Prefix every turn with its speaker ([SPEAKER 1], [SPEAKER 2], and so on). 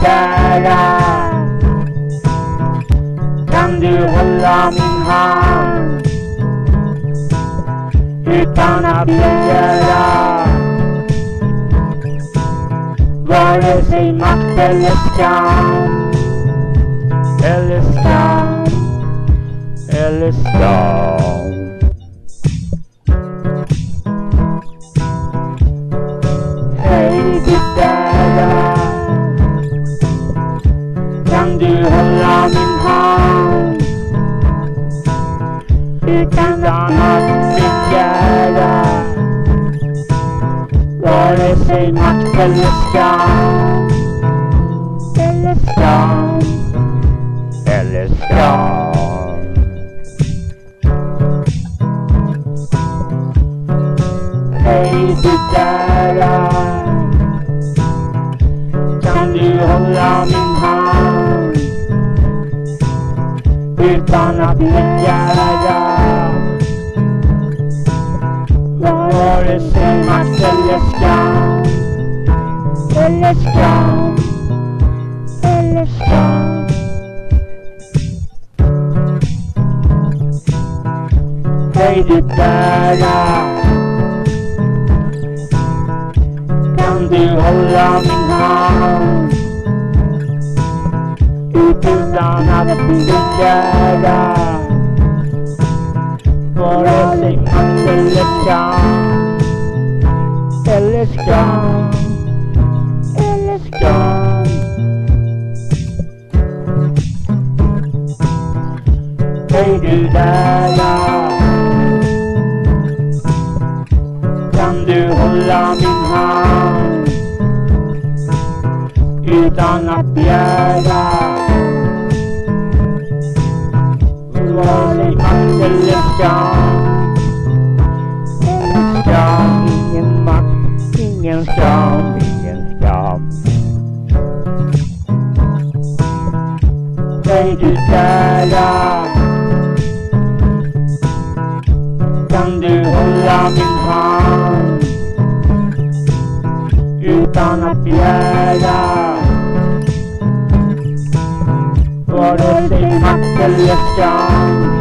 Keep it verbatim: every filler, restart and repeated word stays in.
[SPEAKER 1] där? Kan du hålla min hand utan att begära vare sig makt eller skam, eller skam, eller skam. Hej du där, kan du hålla min hand utan att begära vare sig makt eller skam, eller skam, eller skam. Hej du där, kan du hålla min hand utan att begära vare sig makt eller skam, eller skam, eller skam. Hej du där, kan du hålla min hand utan att begära vare sig makt eller skam, eller skam, eller skam. Hej du där, kan du hålla min hand utan att begära vare sig makt eller skam, eller skam. Ingen makt, ingen skam, ingen skam. Hej du där, kan du hålla min hand utan att begära vare sig makt eller skam,